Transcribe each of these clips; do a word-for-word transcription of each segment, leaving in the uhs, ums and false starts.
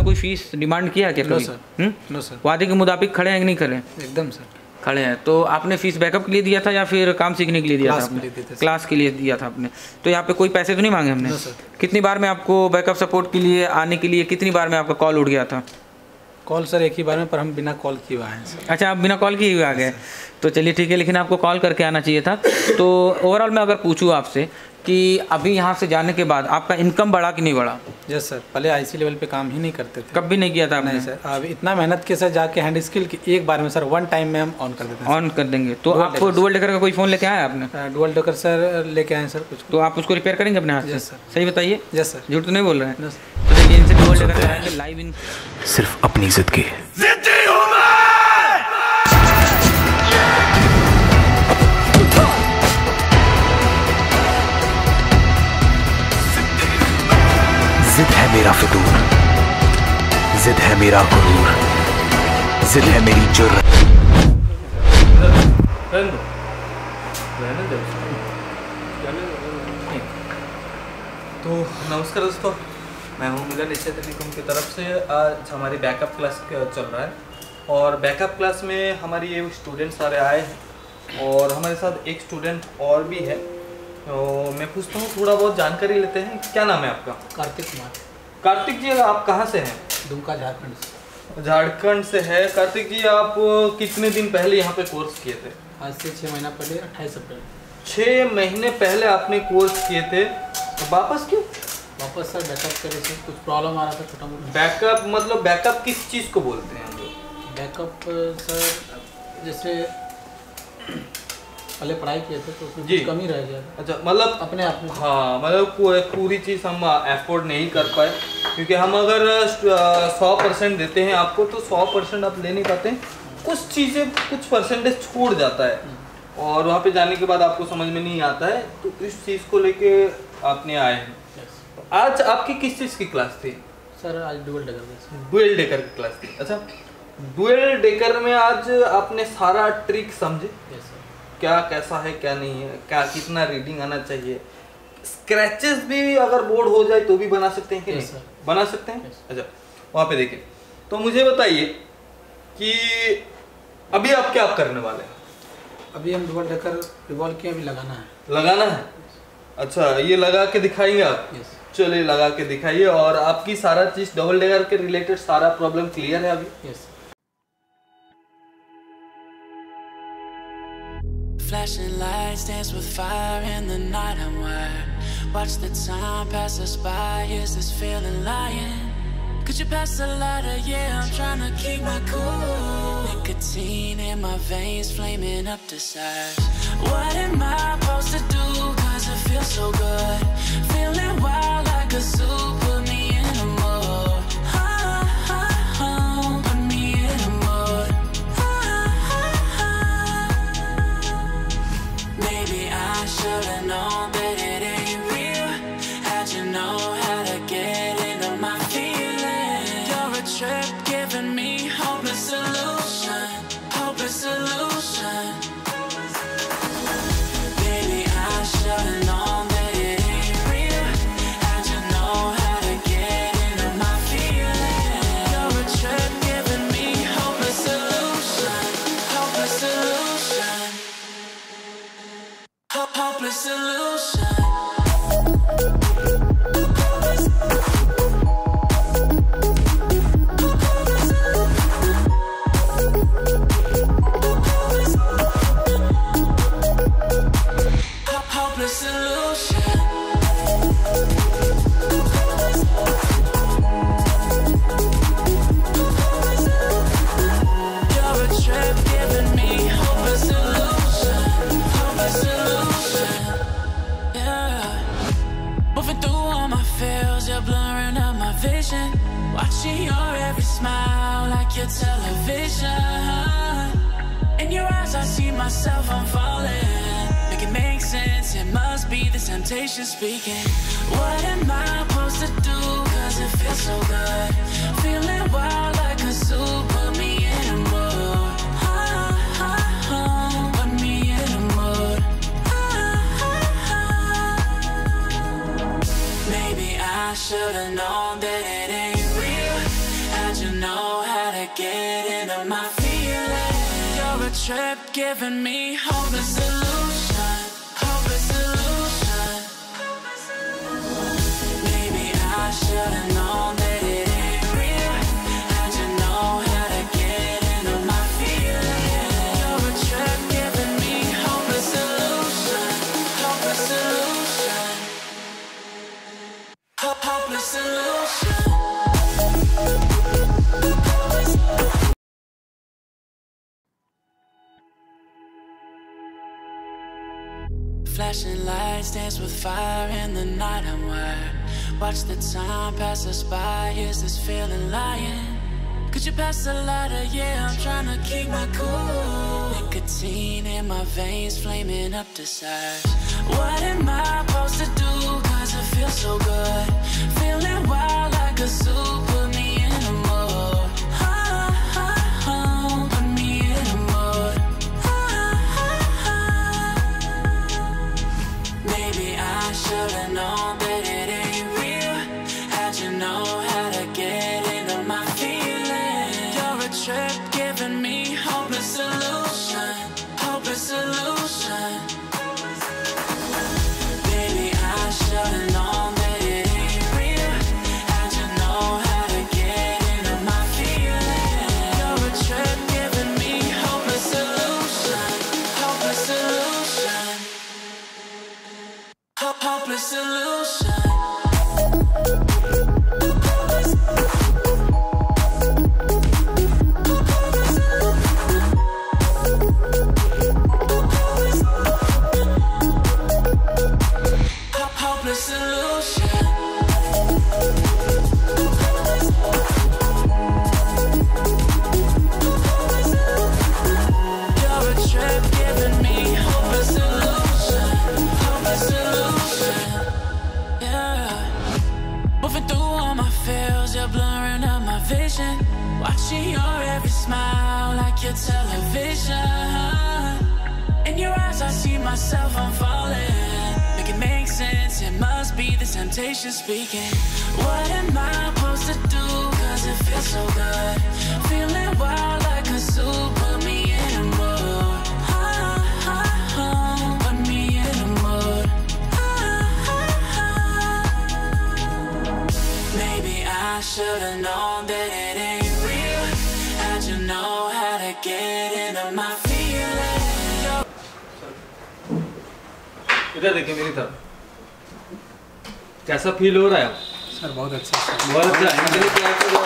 कोई fees demand किया क्या? No sir, no sir. वादे के मुताबिक खड़े हैं कि नहीं खड़े? एकदम सर खड़े हैं। तो आपने फीस बैकअप के लिए दिया था या फिर काम सीखने के लिए दिया था? क्लास के आपने लिए दिया था। क्लास के लिए दिया था आपने। तो यहाँ पे कोई पैसे तो नहीं मांगे हमने? No sir. कितनी बार में आपको बैकअप सपोर्ट के लिए आने के लिए कितनी बार में आपका कॉल उठ गया था? कॉल सर एक ही बार में, पर हम बिना कॉल किए आए हैं सर। अच्छा, आप बिना कॉल किए हुए आ गए? तो चलिए ठीक है, लेकिन आपको कॉल करके आना चाहिए था। तो ओवरऑल मैं अगर पूछूँ आपसे कि अभी यहाँ से जाने के बाद आपका इनकम बढ़ा कि नहीं बढ़ा? यस सर, पहले आईसी लेवल पे काम ही नहीं करते थे। कब भी नहीं किया था आपने? नहीं सर, अब इतना मेहनत के साथ जाके हैंड स्किल की एक बार में सर वन टाइम में हम ऑन कर देते हैं। ऑन कर देंगे। तो आपको डुअल डेकर का कोई फ़ोन लेके आया आपने? डुअल डेकर सर लेके आए सर कुछ। तो आप उसको रिपेयर करेंगे अपने हाथ से? Yes sir. सही बताइए, यस सर। झूठ तो नहीं बोल रहे हैं? Yes sir. तो देखिए, इनसे डुअल डेकर कराएंगे लाइव इन सिर्फ अपनी जिद की। जिद है मेरा फितूर, जिद है मेरा गुरूर, जिद है मेरी जुर्रत। तो नमस्कार दोस्तों, मैं हूं मिलन एशिया टेलीकॉम की तरफ से। आज हमारी बैकअप क्लास चल रहा है और बैकअप क्लास में हमारी ये स्टूडेंट सारे आए हैं और हमारे साथ एक स्टूडेंट और भी है। तो मैं पूछता हूँ, थोड़ा बहुत जानकारी लेते हैं। क्या नाम है आपका? कार्तिक कुमार। कार्तिक जी, आप कहाँ से हैं? दुमका, झारखंड से। झारखंड से है। कार्तिक जी, आप कितने दिन पहले यहाँ पे कोर्स किए थे? आज से छः महीना पहले, अट्ठाईस अप्रैल। छः महीने पहले आपने कोर्स किए थे, तो वापस क्यों? वापस सर बैकअप करे थे, कुछ प्रॉब्लम आ रहा था छोटा मोटा। बैकअप मतलब बैकअप किस चीज़ को बोलते हैं हम लोग? बैकअप सर जैसे पहले पढ़ाई किए थे तो उसमें जी कुछ कमी रह गया था। अच्छा, मतलब अपने आप में। हाँ, मतलब कोई पूरी चीज़ हम एफोर्ड नहीं कर पाए, क्योंकि हम अगर सौ परसेंट देते हैं आपको तो सौ परसेंट आप ले नहीं पाते। कुछ चीज़ें कुछ परसेंटेज छूट जाता है और वहाँ पे जाने के बाद आपको समझ में नहीं आता है, तो इस चीज़ को लेके आपने आए हैं। आज आपकी किस चीज़ की क्लास थी? सर आज डुअल डेकर। डुअल डेकर की क्लास थी। अच्छा, डुअल डेकर में आज आपने सारा ट्रिक समझे? Yes sir. क्या कैसा है, क्या नहीं है, क्या कितना रीडिंग आना चाहिए, स्क्रैचेस भी अगर बोर्ड हो जाए तो भी बना सकते हैं कि yes, नहीं? sir. बना सकते हैं। yes. अच्छा, वहाँ पे देखिए। तो मुझे बताइए कि अभी आप क्या करने वाले हैं? अभी हम डुअल डेकर रिवॉल्व किए, अभी लगाना है। लगाना है? अच्छा, ये लगा के दिखाएंगे आप? yes. चलिए लगा के दिखाइए। और आपकी सारा चीज डबल डेकर के रिलेटेड सारा प्रॉब्लम क्लियर है अभी? yes. Flashing lights dance with fire in the night. I'm wired. Watch the time pass us by. Is this feeling lying? Could you pass the lighter? Yeah, I'm trying to keep my cool. Nicotine in my veins, flaming up desires. What am I supposed to do? Cause it feels so good. Feeling wild like a zoo. Put me in a mood. Ah, ah, ah, put me in a mood. I should've known that it ain't real. How'd you know how to get into my feelings? You're a trip giving me hopeless solution, hopeless solution. Baby, I should've known that it ain't real. How'd you know how to get into my feelings? You're a trip giving me hopeless solution, hopeless solution. Hopeless solution. Hopeless solution. You're a trip giving me hopeless solution, hopeless solution. Moving through all my feels, you're blurring up my vision. Watching your every smile like your television. In your eyes I see myself, I'm falling. Make it make sense, it must be the temptation speaking. What am I supposed to do? Cause it feels so good. Feeling wild like a zoo. Put me in a mood. Ah, ah, ah, put me in a mood. Maybe I should've known that it ain't real. get into my feelings. You're a trip giving me hopeless solution, hopeless solution. Maybe I should've known that it ain't real. How'd you know how to get into my feelings? You're a trip giving me hopeless solution, hopeless solution, Ho- hopeless solution. Flashing lights dance with fire in the night. I'm wired. Watch the time pass us by. Is this feeling lying? Could you pass the lighter? Yeah, I'm trying to keep my cool. Nicotine in my veins, flaming up desires. What am I supposed to do? Cause it feels so good. Feeling wild like a zoo. Put me in a mood. Ah, ah, ah, put me in a mood. Ah, ah, ah. Maybe I should've known that it ain't real. How'd you know how to get into my feelings? You're a trip giving me hopeless solution, hopeless solution. Baby, I should've known that it ain't real. How'd you know how to get into my feelings? You're a trip giving me hopeless solution, hopeless solution, Ho- hopeless solution. Ho- hopeless solution. You're a trip giving me hopeless solution, hopeless solution. Yeah. Moving through all my feels, you're blurring up my vision. Watching your every smile like your television. In your eyes I see myself, I'm falling. Make it make sense, it must be the temptation speaking. What am I supposed to do? Cause it feels so good. Feeling wild like a zoo. Put me in a mood. Ah, ah, ah, put me in a mood. Ah, ah, ah. Maybe I should've known that it ain't real. How'd you know how to get into my feelings? इधर देखिए मेरी तरफ। कैसा feel हो रहा है? Sir बहुत अच्छा सर। बहुत अच्छा। इनके लिए क्या कर रहे हो?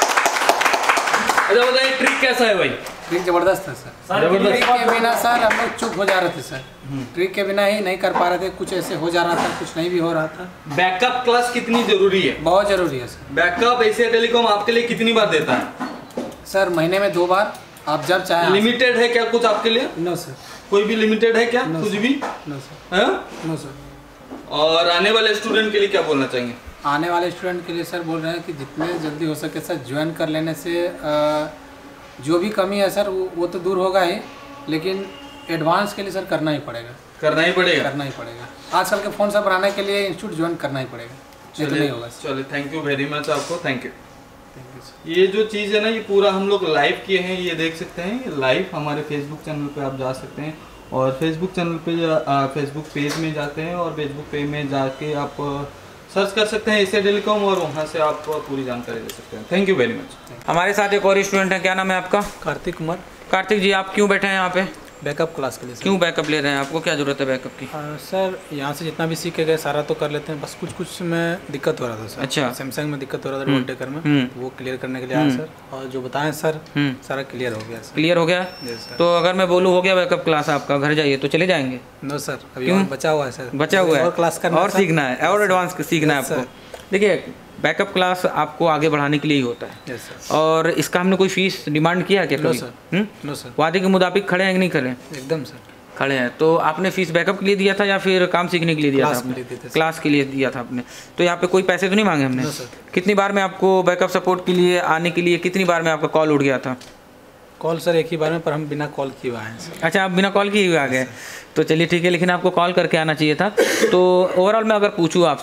अच्छा बताइए ट्रिक कैसा है भाई? ट्रिक जबरदस्त है सर। जबरदस्त। ट्रिक के बिना सर हम लोग चुप हो जा रहे थे सर। ट्रिक के बिना ही नहीं कर पा रहे थे, कुछ ऐसे हो जा रहा था, कुछ नहीं भी हो रहा था। बैकअप क्लास कितनी जरूरी है? बहुत जरूरी है सर। बैकअप एशिया टेलीकॉम आपके लिए कितनी बार देता है? सर महीने में दो बार, आप जब चाहें। लिमिटेड है क्या कुछ आपके लिए? No sir. कोई भी लिमिटेड है क्या? No, कुछ sir. भी? No sir. हाँ? No sir. और आने वाले स्टूडेंट के लिए क्या बोलना चाहेंगे? आने वाले स्टूडेंट के लिए सर बोल रहे हैं कि जितने जल्दी हो सके सर ज्वाइन कर लेने से अ, जो भी कमी है सर वो, वो तो दूर होगा ही, लेकिन एडवांस के लिए सर करना ही पड़ेगा। करना ही पड़ेगा। करना ही पड़ेगा। आजकल के फ़ोन सब बनाने के लिए इंस्टीट्यूट ज्वाइन करना ही पड़ेगा, नहीं तो नहीं होगा सर। चलिए थैंक यू वेरी मच आपको, thank you. Thank you sir. ये जो चीज़ है ना ये पूरा हम लोग लाइव किए हैं, ये देख सकते हैं। ये लाइव हमारे फेसबुक चैनल पे आप जा सकते हैं और फेसबुक चैनल पे फेसबुक पेज में जाते हैं और फेसबुक पेज में जाके आप सर्च कर सकते हैं एशिया टेलीकॉम और वहाँ से आप पूरी जानकारी ले सकते हैं। Thank you very much. हमारे साथ एक और स्टूडेंट है, क्या नाम है आपका? कार्तिक कुमार। कार्तिक जी, आप क्यों बैठे हैं यहाँ पे? बैकअप क्लास के लिए सर। क्यों बैकअप ले रहे हैं? आपको क्या जरूरत है बैकअप की? आ, सर यहाँ से जितना भी सीख के गए सारा तो कर लेते हैं, बस कुछ कुछ में दिक्कत हो रहा था सर। अच्छा। सैमसंग में दिक्कत हो रहा था डबल टेकर में, हम्म। तो वो क्लियर करने के लिए आया सर, और जो बताएं सर हम्म। सारा क्लियर हो गया सर। क्लियर हो गया? Yes sir. तो अगर मैं बोलूँ हो गया बैकअप क्लास आपका, घर जाइए तो चले जाएंगे? नो सर, अभी क्यों? और बचा हुआ है सर। बचा हुआ है और क्लास करना और सर। सीखना है और एडवांस सीखना है Yes, आपको। sir. देखिए बैकअप क्लास आपको आगे बढ़ाने के लिए ही होता है। Yes sir. और इसका हमने कोई फीस डिमांड किया है क्या नो कभी? सर। हम्म? No sir. वादे के मुताबिक खड़े हैं कि नहीं खड़े हैं? एकदम सर। खड़े हैं। तो आपने फीस बैकअप के लिए दिया था या फिर काम सीखने के लिए दिया क्लास था के आपने? लिए दिए थे सर। क्लास के लिए दिया था आपने। तो यहाँ पे कोई पैसे तो नहीं मांगे हमने? No sir. कितनी बार में आपको बैकअप सपोर्ट के लिए आने के लिए कितनी बार में आपका कॉल उठ गया था? कॉल सर एक ही बार में, पर हम बिना कॉल किए हुए आए हैं सर। अच्छा, आप बिना कॉल किए हुए आ गए। तो चलिए ठीक है, लेकिन आपको कॉल करके आना चाहिए था। तो ओवरऑल मैं अगर पूछूँ आपसे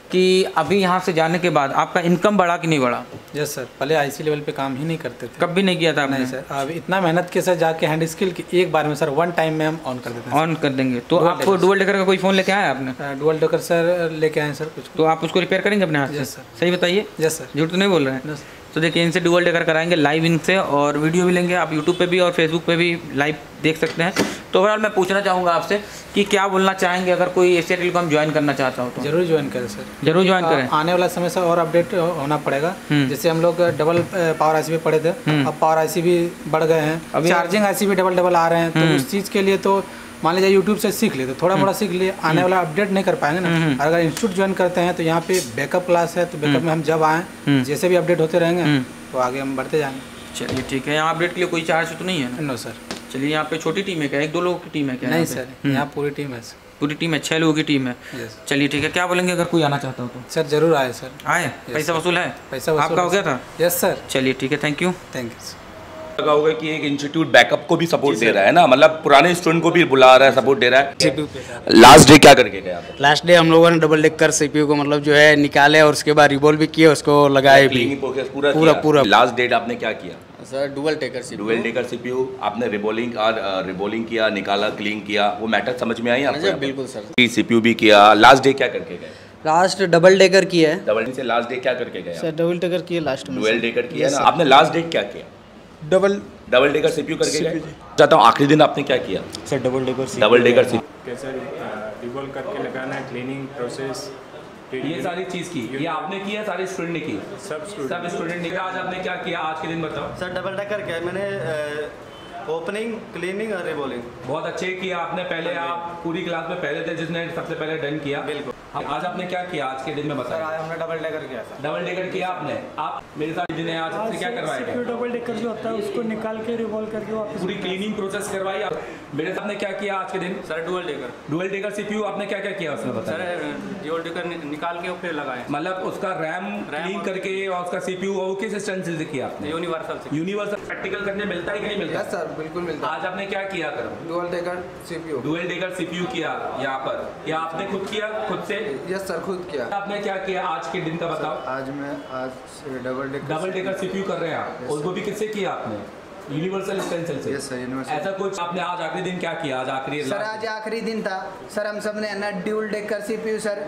कि अभी यहाँ से जाने के बाद आपका इनकम बढ़ा कि नहीं बढ़ा? यस सर, पहले आईसी लेवल पे काम ही नहीं करते थे। कब भी नहीं किया था आपने? नहीं सर, अब इतना मेहनत के साथ जाके हैंड स्किल की एक बार में सर वन टाइम में हम ऑन कर देते हैं। ऑन कर देंगे। तो आपको डुअल डेकर का कोई फ़ोन लेके आया आपने? डुअल डेकर सर लेके आए सर कुछ। तो आप उसको रिपेयर करेंगे अपने हाथ से? Yes sir. सही बताइए, यस सर, झूठ तो नहीं बोल रहे हैं? तो देखिए इनसे डुअल डेकर कराएंगे लाइव इनसे, और वीडियो भी लेंगे, आप यूट्यूब पे भी और फेसबुक पे भी लाइव देख सकते हैं। तो ओवरऑल मैं पूछना चाहूँगा आपसे कि क्या बोलना चाहेंगे अगर कोई एशिया टेलीकॉम ज्वाइन करना चाहता हो तो? जरूर ज्वाइन करें सर, जरूर ज्वाइन करें। आने वाला समय से और अपडेट होना पड़ेगा। जैसे हम लोग डबल पावर आईसी पे पड़े थे, अब पावर आईसी भी बढ़ गए हैं, चार्जिंग आईसी भी डबल डबल आ रहे हैं। तो उस चीज़ के लिए तो मान लीजिए यूट्यूब से सीख लिए तो थोड़ा मोड़ा सीख लिए, आने वाला अपडेट नहीं कर पाएंगे ना। अगर इंस्टीट्यूट ज्वाइन करते हैं तो यहाँ पे बैकअप क्लास है, तो बैकअप में हम जब आएँ जैसे भी अपडेट होते रहेंगे तो आगे हम बढ़ते जाएंगे। चलिए ठीक है। यहाँ अपडेट के लिए कोई चार्ज तो नहीं है ना? No sir. चलिए, यहाँ पे छोटी टीम है क्या? एक दो लोगों की टीम है क्या? नहीं सर, यहाँ पूरी टीम है। पूरी टीम है, छः लोगों की टीम है। चलिए ठीक है। क्या बोलेंगे अगर कोई आना चाहता हो तो? सर जरूर आए सर। आए? पैसा वसूल है? पैसा वसूल आपका हो गया था? Yes sir. चलिए ठीक है, thank you. Thank you sir. लगा होगा कि एक इंस्टीट्यूट बैकअप को भी सपोर्ट दे रहा है ना, मतलब पुराने स्टूडेंट को भी बुला रहा है, सपोर्ट दे रहा है। लास्ट डे क्या करके गए आप? लास्ट डे हम लोगों ने डबल डेकर सीपीयू को मतलब जो है निकाले और उसके बाद रिवॉल्व भी किए, उसको लगाए भी पूरा पूरा पूरा। लास्ट डेट आपने क्या किया sir? Dual decker CPU. Dual decker CPU आपने रिबोलिंग और रिबोलिंग किया, निकाला, क्लीन किया, वो मैटर समझ में आई आपको? बिल्कुल सर। सीपीयू भी किया। लास्ट डे क्या करके गए? लास्ट डबल डेकर किया है। डबल से लास्ट डे क्या करके गए? सर डबल डेकर किया लास्ट में। डुअल डेकर किया ना आपने? लास्ट डे क्या किया? डबल डबल डेकर सीपीयू करके गए। चाहता हूँ आखिरी दिन आपने क्या किया? Sir double decker double decker CPU कैसे रिवॉल्व करके लगाना है, क्लीनिंग प्रोसेस, ये सारी चीज की, ये आपने किया, सारे स्टूडेंट ने की? सब सब स्टूडेंट ने किया। आज आपने क्या किया आज के दिन बताओ? सर डबल डेकर क्या मैंने ओपनिंग, क्लीनिंग और रिबोलिंग। बहुत अच्छे किया आपने। पहले आप पूरी क्लास में पहले थे जिसने सबसे पहले डन किया। बिल्कुल। आज आपने क्या किया आज के दिन में बताया? आज हमने डबल डेकर किया सर। डबल डेकर किया आपने। आप मेरे साथ जिन्हें आज आपसे क्या करवाएगा? डबल डेकर जो होता है उसको निकाल के रिवॉल्व करके वापस पूरी क्लीनिंग प्रोसेस करवाई आप। मेरे साथ ने क्या किया आज के दिन? Sir dual decker. Dual decker CPU आपने क्या क्या किया उसमें बताया? सर डुअल डेकर निकाल के फिर लगाए, मतलब उसका रैम क्लीन करके और उसका सीपीयू वो किस स्टेंसिल से किया आपने? यूनिवर्सल से। यूनिवर्सल प्रैक्टिकल करने मिलता है कि नहीं मिलता? सर बिल्कुल मिलता है। आज आपने क्या किया कर? Dual decker CPU. Dual decker CPU किया यहाँ पर, या आपने खुद किया खुद से? यस सर खुद किया। आपने क्या किया आज के दिन का बताओ? आज मैं आज double decker double decker CPU कर रहे हैं आप, और वो भी किससे किया आपने? यूनिवर्सल स्टेंसिल से। Yes sir universal. ऐसा कुछ आपने आज आखिरी दिन क्या किया? आज आखिरी सर आज आखिरी दिन था सर, हम सब ने ना dual decker CPU sir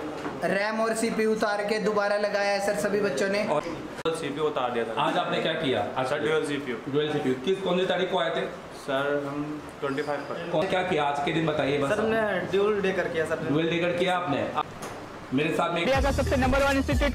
RAM और सीपीयू उतार के दोबारा लगाया है सर सभी बच्चों ने, और सीपीयू उतार दिया था। आज आपने क्या किया? Sir dual CPU. Dual CPU किस कौन सी तारीख को आए थे? सर हम पच्चीस पर। कौन क्या किया आज के दिन बताइए बस। सर हमने ड्यूल डेकर किया सर। डुअल डेकर किया आपने। मेरे साथ में इंडिया का सबसे नंबर वन इंस्टीट्यूट।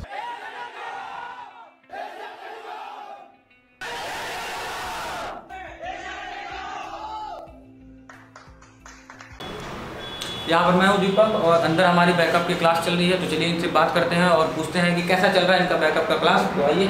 यहाँ पर मैं हूँ दीपक, और अंदर हमारी बैकअप की क्लास चल रही है। तो चलिए इनसे बात करते हैं और पूछते हैं कि कैसा चल रहा है इनका बैकअप का क्लास। तो आइए।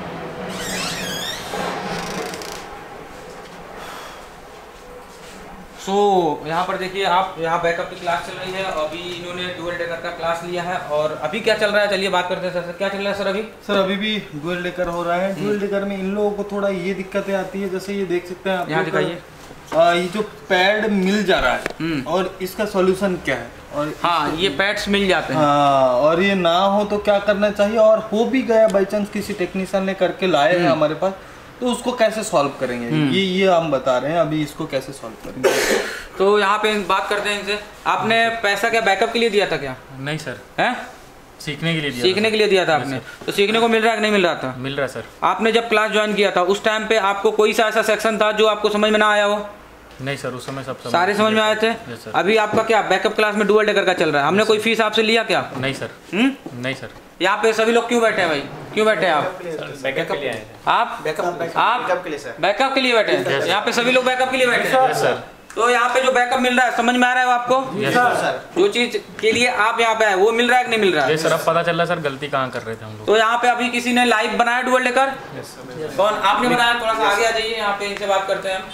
सो so, यहाँ पर देखिए आप, यहाँ बैकअप की क्लास चल रही है। अभी इन्होंने डुअल डेकर का क्लास लिया है, और अभी क्या चल रहा है चलिए बात करते हैं। सर क्या चल रहा है सर अभी? सर अभी भी डुअल डेकर हो रहा है। डुअल डेकर में इन लोगों को थोड़ा ये दिक्कतें आती है, जैसे ये देख सकते हैं आप, यहाँ दिखाइए। ये जो पैड मिल जा रहा है और इसका सॉल्यूशन क्या है? और हाँ ये पैड्स मिल जाते हैं। हाँ, और ये ना हो तो क्या करना चाहिए, और हो भी गया बाई चांस किसी टेक्नीशियन ने करके लाए हैं हमारे पास, तो उसको कैसे सॉल्व करेंगे? ये ये हम बता रहे हैं अभी, इसको कैसे सॉल्व करेंगे। तो यहाँ पे बात करते हैं इनसे। आपने पैसा क्या बैकअप के लिए दिया था क्या? नहीं सर, है सीखने के लिए दिया। सीखने के लिए दिया था आपने। तो सीखने को मिल रहा है कि नहीं मिल रहा था? मिल रहा है सर। आपने जब क्लास ज्वाइन किया था उस टाइम पे आपको कोई सा ऐसा सेक्शन था जो आपको समझ में ना आया हो? नहीं सर, उस समय सब सारे समझ में आए थे। अभी आपका क्या बैकअप क्लास में डुअल डेकर का चल रहा है? हमने कोई फीस आपसे लिया क्या? नहीं सर। हुँ? नहीं सर। यहाँ पे सभी लोग क्यों बैठे हैं भाई? क्यों बैठे हैं आप? बैकअप के लिए आए। आप बैकअप आप बैकअप के लिए सर। बैकअप के लिए बैठे हैं? यहाँ पे सभी लोग बैकअप के लिए बैठे हैं सर। तो यहाँ पे जो बैकअप मिल रहा है समझ में आ रहा है आपको? सर जो चीज के लिए आप यहाँ पे आए वो मिल रहा है कि नहीं मिल रहा है? सर अब पता चल रहा है सर गलती कहाँ कर रहे थे हम लोग। तो यहाँ पे अभी किसी ने लाइव बनाया डुअल डेकर? कौन? आपने बनाया? थोड़ा सा आगे आ जाइए, यहाँ पे इनसे बात करते हैं।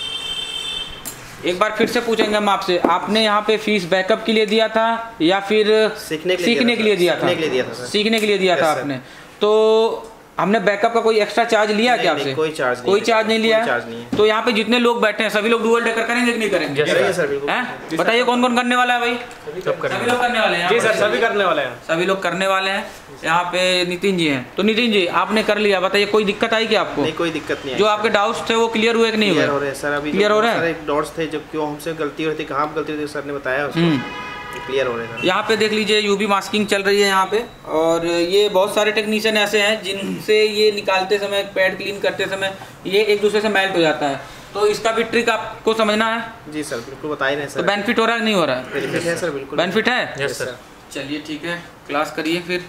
एक बार फिर से पूछेंगे हम आपसे, आपने यहाँ पे फीस बैकअप के लिए दिया था या फिर सीखने के लिए सीखने के लिए दिया था? सीखने के लिए दिया था सर। सीखने के लिए दिया था आपने। तो हमने बैकअप का कोई एक्स्ट्रा चार्ज लिया क्या आपसे? कोई चार्ज नहीं, कोई चार्ज नहीं लिया। चार्ज नहीं है। तो यहाँ पे जितने लोग बैठे हैं सभी लोग डुअल डेकर करेंगे कि नहीं करेंगे? हैं? बताइए कौन कौन करने वाला है भाई? सभी लोग करने वाले हैं। जी सर, सभी करने वाले हैं। सभी लोग करने वाले हैं। यहाँ पे नितिन जी हैं। तो नितिन जी आपने कर लिया, बताइए कोई दिक्कत आई क्या आपको? नहीं, कोई दिक्कत नहीं। जो आपके डाउट्स थे वो क्लियर हुए कि नहीं हुए? क्लियर हो रहे हैं सर, अभी क्लियर हो रहे हैं। एक डाउट्स थे जब क्यों हमसे गलती होती, कहाँ पे गलती होती, सर ने बताया उसको, क्लियर हो रहे हैं। यहाँ पे देख लीजिए यूवी मास्किंग चल रही है यहाँ पे, और ये बहुत सारे टेक्नीशियन ऐसे हैं जिनसे ये निकालते समय, पैड क्लीन करते समय ये एक दूसरे से मेल्ट हो जाता है। तो इसका भी ट्रिक आपको समझना है। जी सर, बिल्कुल बता ही रहे सर। तो बेनिफिट हो रहा है नहीं हो रहा है? बेनिफिट है सर, बिल्कुल बेनिफिट है। Yes sir. चलिए ठीक है, क्लास करिए फिर।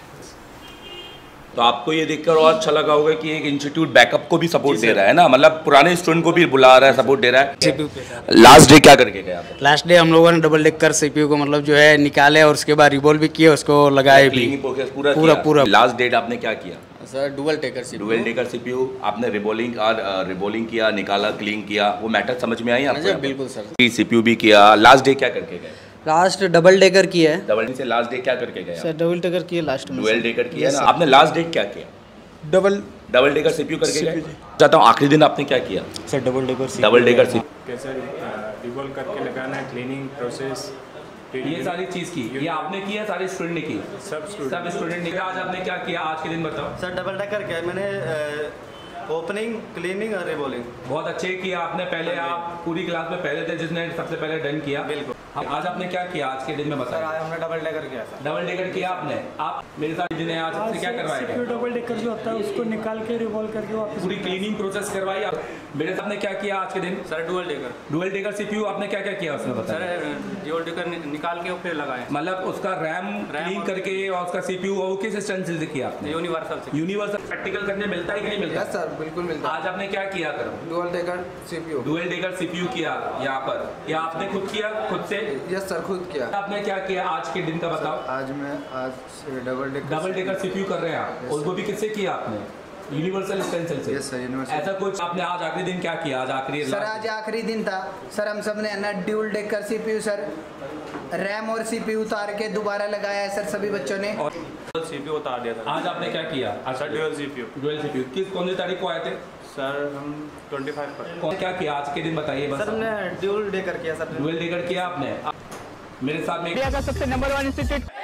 तो आपको ये देखकर और अच्छा लगा होगा कि एक इंस्टीट्यूट बैकअप को भी सपोर्ट दे रहा है ना, मतलब पुराने स्टूडेंट को भी बुला रहा है, सपोर्ट दे रहा है। लास्ट डे क्या करके गया? लास्ट डे हम लोगों ने डबल डेकर सीपीयू को मतलब जो है निकाले और उसके बाद रिवॉल्व भी किए, उसको लगाए भी पूरा पूरा पूरा। लास्ट डेट आपने क्या किया sir? Dual decker CPU. Dual decker CPU आपने रिबोलिंग रिबोलिंग किया, निकाला, क्लीन किया, वो मैटर समझ में आई आपको? बिल्कुल सर। सीपीयू भी किया। लास्ट डे क्या करके गए? लास्ट डबल डेकर किया है। डबल से लास्ट डे क्या करके गए? सर डबल डेकर किया लास्ट में। डुअल डेकर किया ना आपने। लास्ट डे क्या किया? डबल डबल डेकर सीपीयू करके गए। चाहता हूँ आखिरी दिन आपने क्या किया? Sir double decker double decker CPU कैसे रिवॉल्व करके लगाना है, क्लीनिंग प्रोसेस, ये सारी चीज की, ये आपने किया, सारे स्टूडेंट ने की? सब स्टूडेंट सब स्टूडेंट ने। आज आपने क्या किया आज के दिन बताओ? सर डबल डेकर क्या है, मैंने ओपनिंग, क्लीनिंग और रिबोलिंग। बहुत अच्छे किया आपने। पहले आप पूरी क्लास में पहले थे जिसने सबसे पहले डन किया। बिल्कुल। आज आपने क्या किया आज के दिन में बताया? आज हमने डबल डेकर किया सर। डबल डेकर किया आपने। आप मेरे साथ जिन्हें आज आपसे क्या करवाया? डबल डेकर जो होता है उसको निकाल के रिवॉल्व करके वापस पूरी क्लीनिंग प्रोसेस करवाई आप। मेरे साथ ने क्या किया आज के दिन? Sir dual decker. Dual decker CPU आपने क्या क्या किया उसमें बताया? सर डुअल डेकर निकाल के फिर लगाए, मतलब उसका रैम क्लीन करके और उसका सीपीयू वो किस स्टैंड से किया आपने? यूनिवर्सल से। यूनिवर्सल प्रैक्टिकल करने मिलता है कि नहीं मिलता? यस सर, बिल्कुल मिलता है। आज आपने क्या किया करो? Dual decker CPU. Dual decker CPU किया यहाँ पर, या आपने खुद किया खुद से? यस सर, खुद किया। आपने क्या किया आज के दिन का बताओ? आज मैं आज double decker double decker CPU कर रहे हैं आप, और वो भी किससे किया आपने? यूनिवर्सल स्टेंसिल से। Yes sir, universal. ऐसा कुछ आपने आज आखिरी दिन क्या किया? आज आखिरी सर आज आखिरी दिन था सर, हम सब ने ना dual decker CPU sir RAM और सीपीयू उतार के दोबारा लगाया है सर सभी बच्चों ने, और सीपीयू उतार दिया था। आज आपने क्या किया? अच्छा ड्यूल सीपीयू। ड्यूल सीपीयू किस कौन सी तारीख को आए थे? सर हम पच्चीस पर। कौन क्या किया आज के दिन बताइए बस। सर हमने ड्यूल डेकर किया सर। ड्यूल डेकर किया आपने। मेरे साथ में सबसे नंबर वन इंस्टीट्यूट